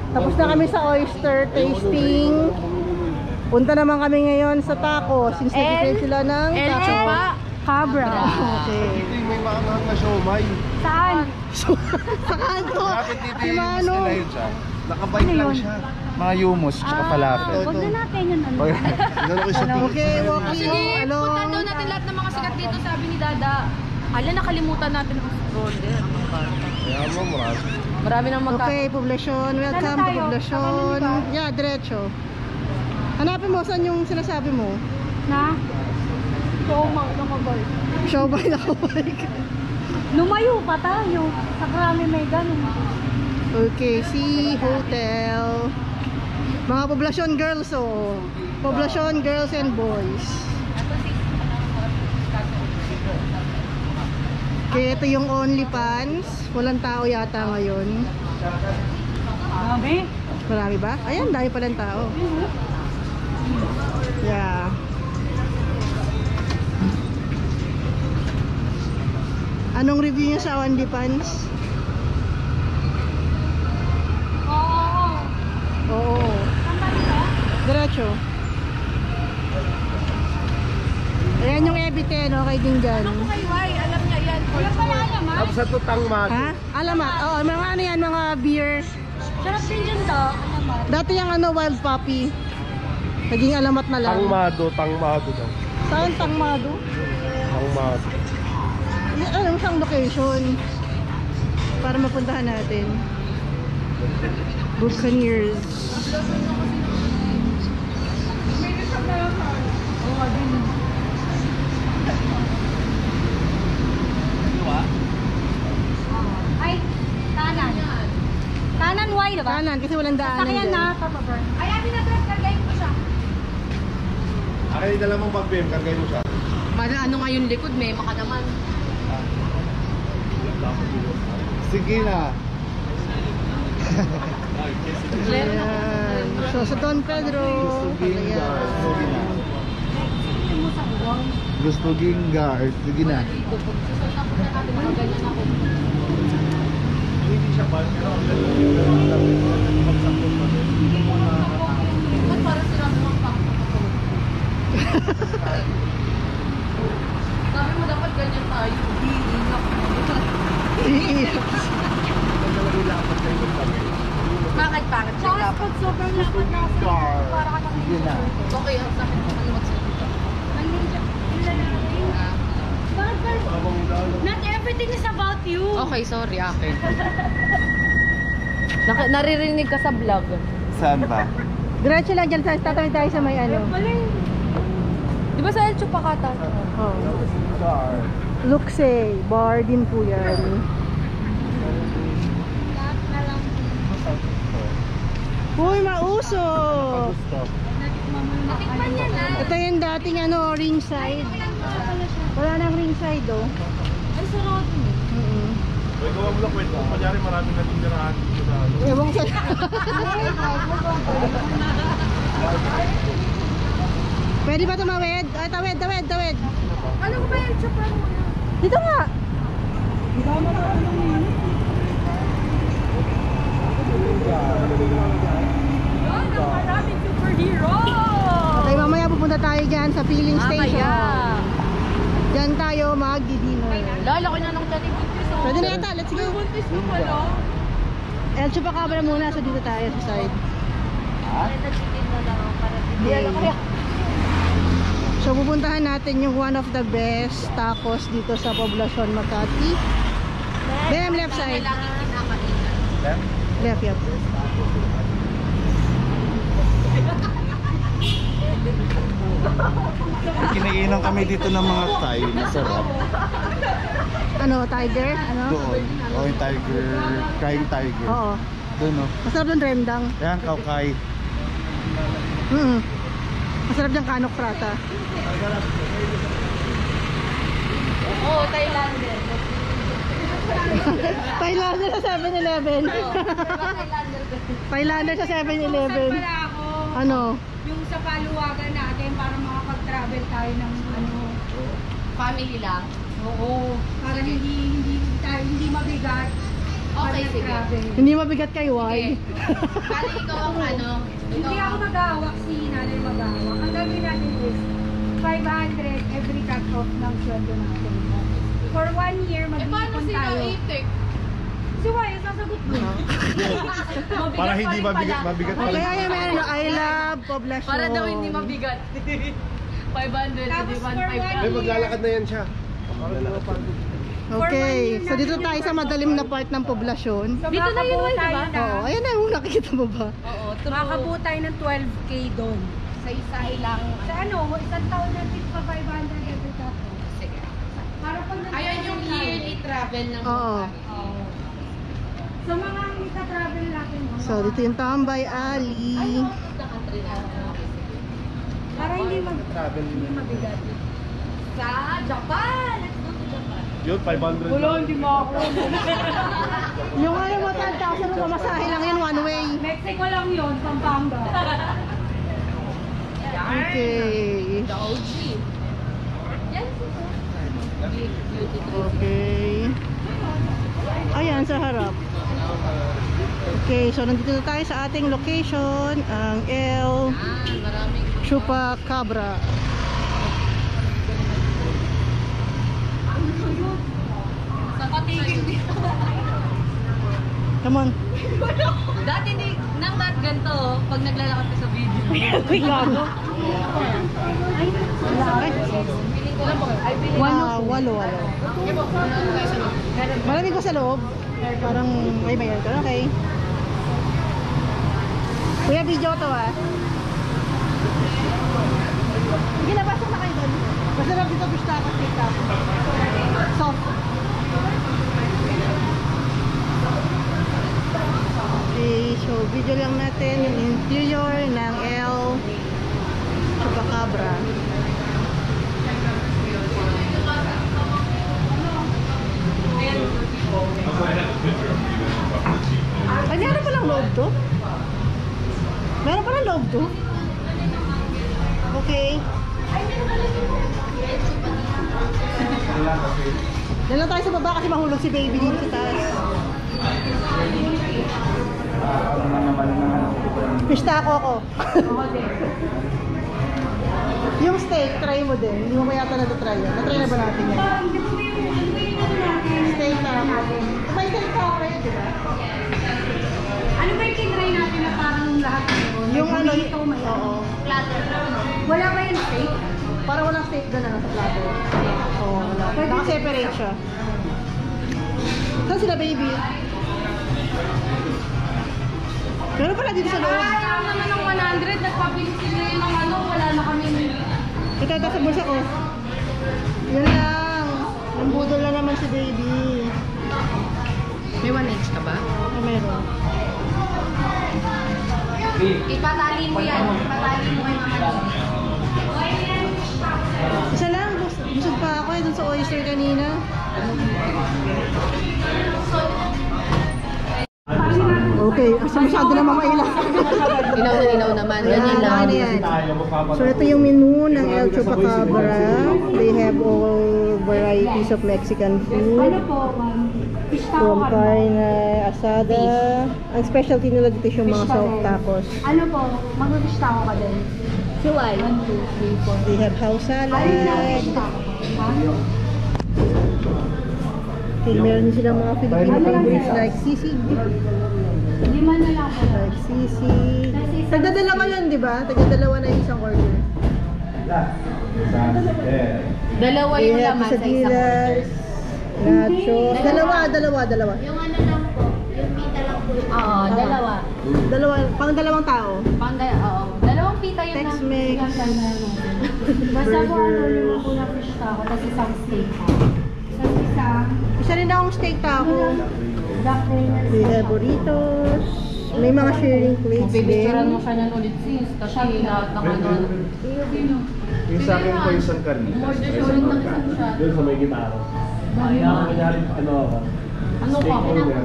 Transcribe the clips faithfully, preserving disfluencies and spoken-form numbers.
Tapos na kami sa oyster tasting. Punta naman kami ngayon sa taco. Since nag-create sila ng taco. Chupacabra. Okay. Dito yung may mga mga siomay. Saan? Saan to? Kapit dito yung yumus nila yun siya. Nakabike lang siya. Mga yumus, tsaka falafel. Huwag na natin yun. Okay, okay. Sige, punta daw natin lahat ng mga sikat dito, sabi ni Dada. Ala, nakalimutan natin ang stroller. Kaya mo, marami. Marami nang magka... Okay, Poblacion. Welcome to Poblacion. Yeah, diretso. Hanapin mo, saan yung sinasabi mo? Na? Showmang na mabay. Showbay na kabalik. Lumayo pa tayo. Sa karami may ganun. Okay, si hotel. Mga Poblacion girls, oh. Poblacion girls and boys. Okay, ito yung OnlyFans. Walang tao yata ngayon. Marami? Marami ba? Ayan, dami palang tao. Yeah. Anong review niyo sa OnlyFans? Oo. Oo. Diretso. Ayan yung ebite, no? Kay din dyan. Ano kay Y? Alam niya yan. Wala pala alamat? Tapos sa tutang mag. Ha? Alamat. Oo, mga ano yan, mga beer. Sarap din dyan to. Alamat. Dati yung ano, wild puppy. Naging alamat na lang. Tangmado, tangmado daw. Saan Tangmado? Tangmado. Ano siyang location? Para mapuntahan natin. Buccaneers. Ay, kanan. Kanan Y, diba? Kanan, kasi walang daanan Sakyan dyan. na, papaburn. Ay, atin na dress, kargayin ko siya. Akin yung dalamang pag-bim, kargay mo siya. Parang ano nga yung likod, may maka naman. Sige na. Ayan. So sa Don Pedro. Ayan. Gusto gingar. Sige na. Hindi siya ba? Ba't parang sinabi mong pakapakapag? Sabi mo dapat ganyan tayo. Bakit bakit? Bakit pag sobrang lapad na kasi para ka Sige na. okay, ang sakit mo ano magsalita. Bakit not everything is about you. Okay, sorry akin. Nak naririnig ka sa vlog. Saan ba? Diretso lang dyan. Tatawid tayo sa may ano. Di ba sa El Chupacabra? Oh. Luxe. Bar din po yan. Uy, mauso! Natikman niya na. Ito yung dating ano, ringside. Wala nang ringside, oh. Ay, sarap mo. Mm-hmm. Pwede ko mo lang kwento. Kunyari maraming natindirahan dito sa ano. Ewan ko. Pwede ba tumawid? Ay, tawid, tawid, tawid. Ano ba yung chupa mo? Dito nga. Maraming superhero! Okay, mamaya pupunta tayo dyan sa filling station. Dyan tayo magdi-dinner. Lalaki na ng Johnny Buntis. Pwede na yata, let's go. Buntis mo pala. El Chupacabra muna, so dito tayo sa side. Okay. So pupuntahan natin yung one of the best tacos dito sa Poblacion Makati. Bam, left side. Left? Left, yep. Kiniinom kami dito ng mga Thai. Masarap. Ano, tiger? Ano? Doon. O yung tiger. Crying tiger. Oo. Doon o. Masarap yung rendang. Yan, kaukay. Mm. Masarap yung kanok prata. Oo, Thailander. Thailander sa seven eleven. Thailander sa seven eleven. Pala ako. Ano? Yung sa paluwagan natin para makapag-travel tayo ng ano, family lang. Oo. Para hindi hindi tayo hindi mabigat. Okay, ng sige. cravings. Hindi mabigat kay Y. Bali, ikaw ang ano. Hindi ako mag-aawak, si nanay mag-aawak. Ang gagawin natin is five hundred every cut-off ng sweldo natin. For one year, Eh, paano mag-iipon sila tayo. itik? Si Y, sasagot mo. Para hindi mabigat, mabigat Okay, pala. ay, meron. I love Poblacion. Para daw hindi mabigat. five hundred, Tapos di ba? for one Ay, maglalakad na yan siya. Okay, so dito tayo sa madalim na part ng Poblacion. So, Dito na yun, makabuo Y, tayo diba? na- Oo, ayan na yung nakikita mo ba? Oo, true. Makabuo tayo ng twelve K doon. Sa isa ilang... Sa ano, isang taon natin pa five hundred every cut-off. Sige. Para pag Ayan yung yearly travel ng Oo. Oo. So mga ita-travel natin. no? So, dito yung Tambay Alley. Nakatry na ako. Para hindi mag Travel. hindi mabigat. Sa Japan! Let's go to Japan. Yun, five hundred. hindi mo ako. Yung ano mo, ten thousand mo pamasahe lang yun, one way. Mexico lang yun, Pampanga. Okay. The O G. Yan. Beauty treatment. Okay. Ayan, sa harap. Okay, so nandito na tayo sa ating location, ang El Ah, maraming... Chupacabra. Sa patigil dito. Come on. Dati di, nang dat ganito, pag naglalakad ka sa video. Uy, gago. Ay, ah, walo, walo. Malamig ko sa loob. Parang, ay, bayan ko. Okay. Kuya, video to ah. Sige na, pasok na kayo doon. Masarap dito, bista ka, take up. Soft. Okay, so video lang natin yung interior ng El Chupacabra. Ay, meron palang loob to? Meron palang loob to? Okay. Dala tayo sa baba kasi mahulog si baby dito sa taas. Fish taco ako. Yung steak, try mo din. Hindi mo ba yata na-try yan? Na-try na ba natin yan? Steak taco. May steak taco yun, di ba? Ano ba yung kinry natin na parang lahat yun? Yung ano, Burrito, may oo. Platter. Wala ba yung steak? Para walang steak doon na sa plato. Oo, wala. Naka-separate siya. Saan sila, baby? Meron pala dito sa loob. Ay, ang naman ng one hundred, nagpabilis sila yun ng ano, wala na kami. Ito, ito sa bulsa ko. Yun lang. Nambudol na naman si baby. May one inch ka ba? Ah, meron. Ipatali mo yan. Ipatali mo kay Mama Didi. Isa lang. bus- Busog pa ako eh dun sa oyster kanina. Okay, kasi masyado na mamailan. Ilaw na ilaw naman. Ganyan lang. Ano yan? So ito yung menu ng El Chupacabra. They have all varieties of Mexican Ano food. po, ma'am? Fish taco From ka ba? carne, asada. Ang specialty nila dito yung mga Fish soft taco. tacos. Ano po? Mag-fish taco ka din? Si Y. one, two, three, four. They have house salad. Ano yung fish taco? Ha? Okay, meron din silang mga Filipino favorites like sisig. Lima na lang po. Like sisig. Tagdadalawa yun, di ba? Tagdadalawa na yung isang order. Dalawa They yung have laman sa isang quesadillas, nachos. Dalawa, dalawa, dalawa. Yung ano lang po, yung pita lang po. Oo, dalawa. Dalawa, pang dalawang tao. Pang da- oo. Dalawang pita yun na. Tex-Mex. Basta po ano Burgers. yung po na fish taco, tapos isang steak. Tapos isang Isa rin akong steak taco. duck dinner. They have burritos. May mga sharing plates Pipicturean din. mo siya ng ulit sis. Kasi lahat ng ano. Yung sa akin po isang carnitas. More Ay, than isang ulit ng pagkain. isang shot. Doon sa may gitara. Ayan. Kanyari, ano ako? Ano ka? Stakeholder.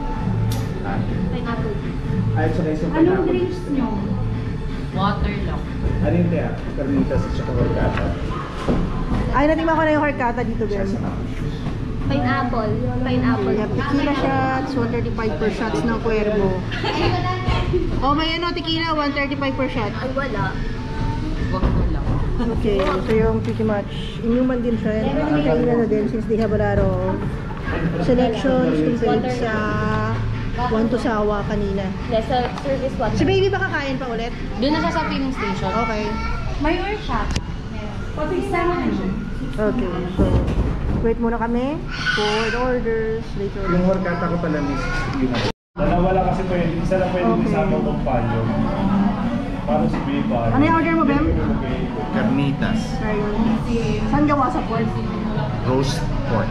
Ay, sa isang Anong pineapple. drinks nyo? Water lang. Ano yung kaya? Carnitas at saka horchata. Ay, natima ko na yung horchata dito, Ben. Sa tapos. Pineapple. Pineapple. We have tequila shots, one thirty-five per shots ng Cuervo. Oh, may ano, tequila, one thirty-five per shot. Ay, wala. Okay, so yung pretty much inuman din siya. Kain na din since they have a lot of selections compared sa one to Sawa kanina. Yes, sa service one. Si baby baka kain pa ulit? Doon na siya sa filling station. Okay. May or shot. Pati sama na siya. Okay, so wait muna kami for the orders later. Yung horkata ko pala miss yun. Dalawa lang kasi pwede, isa lang pwede Okay. isama ng panyo. Para si Biba. Ano yung order mo, Bem? Carnitas. Saan gawa sa pork? Roast pork.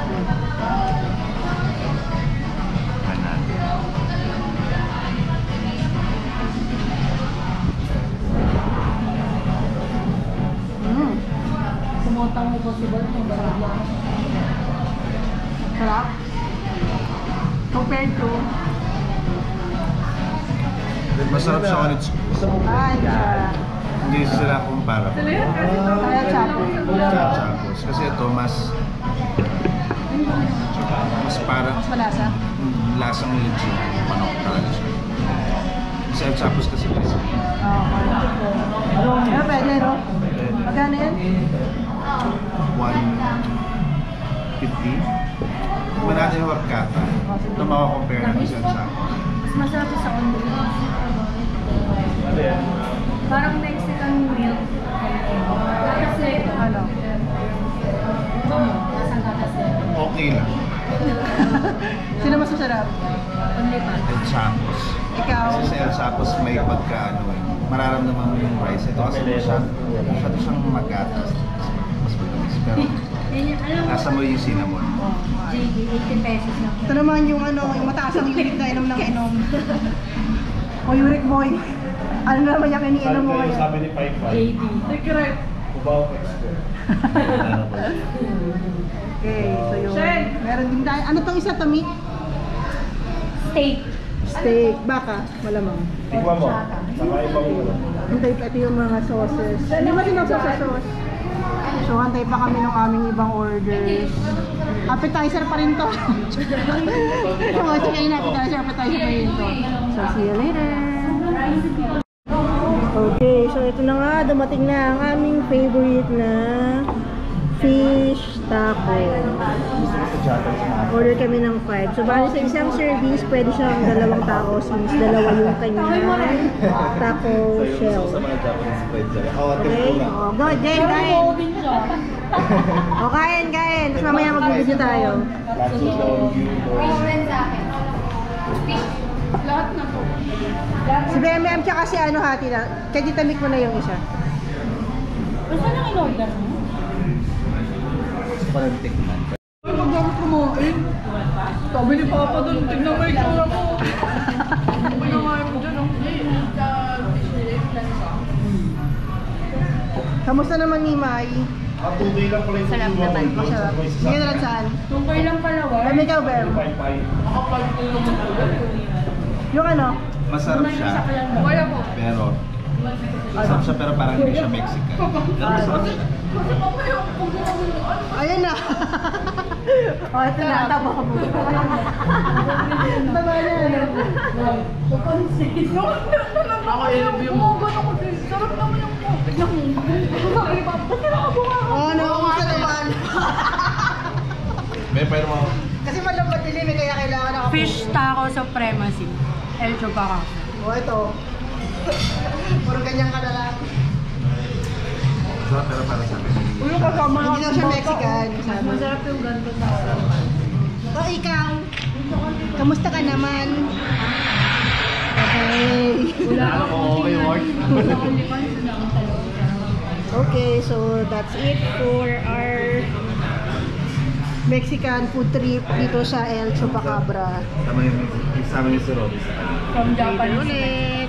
Kanan. Mm. Sumutang mo possible kung barangay. Sarap. Compared to... Masarap siya ulit. Ay, siya. Hindi sila kumpara. Kaya chapo. Chapos. Kasi ito mas mas parang Mas malasa. mm, lasang legit. Manok talaga siya. Kasi ang chapos kasi kasi. Okay. Ano pwede, no? Magkano yan? one fifty. Kung natin yung horkata, ito makakompare natin siya sa Mas masarap sa on Ano yan? Parang Mexican milk. Kasi, Ano? okay lang. Sino mas masarap? only pa. El Chapos. Ikaw? Kasi sa El Chapos may pagka ano eh. Mararamdaman mo yung rice. Ito kasi masyado, masyado siyang magatas. Mas matamis. Pero Yan yung, alam mo, nasa mo yung cinnamon. J D, eighty pesos lang. Ito naman yung ano, yung mataas ang uric na inom ng inom. O uric boy. Ano naman yung iniinom mo Sabi ngayon? sabi ni Pai Pai. J D. Correct. Cubao expert. Okay, so yun. Meron din tayo. Ano tong isa to, meat? Steak. Steak. Baka. Malamang. Tingnan mo. Saka ibang ulo. Hintay pa ito yung mga sauces. Hindi ba sinasa sa sauce? So, hantay pa kami ng aming ibang orders. Appetizer pa rin to. So, kasi kayo na appetizer, appetizer pa rin to. So, see you later. Okay, so ito na nga, dumating na ang aming favorite na fish taco. Order kami ng five. So, bali sa isang service, pwede siyang dalawang tao since dalawa yung kanyang taco shell. Okay? Oh, go, Jen, kain! O, kain, kain! Tapos mamaya mag-video tayo. Lahat na to. Si B M M tsaka si ano hati na. Kaya ditamik mo na yung isa. Saan ang in-order mo? Parang tikman. Ay, pagdamot kumain. Sabi ni Papa doon, tignan mo yung tsura mo. Sabi na nga mo dyan, oh. Kamusta naman ni Mai? Ang tubig lang pala yung Sarap tutuwa naman. mo. Masarap. Sige na lang saan? Tungkoy lang pala, war. Kami ikaw, Bem. Pai Pai. Yung ano? Masarap siya. Wala po. Pero masarap siya pero parang hindi siya Mexican. Pero masarap siya. Ayun na. O, ito na. Tama ka mo. Tama na. Ako i-review mo. Sarap naman yung mo. Tignan mo. Ba't ka nakabuha ka? Oh, no. Kumusta naman? May pero mga Kasi malambot dilim eh, kaya kailangan ako. Fish taco supremacy. El Chupacabra. O, ito. Puro ganyan ka na lang. masarap pero para sa akin. Uy, kasama Hindi daw siya Mexican. Sabi. Masarap yung ganito sa O, ikaw. Kamusta ka naman? Okay. Ano ko okay, Ward? Okay, so that's it for our Mexican food trip dito sa El Chupacabra. Tama yung kasama ni si Robby sa kanya. from Japan. Ulit.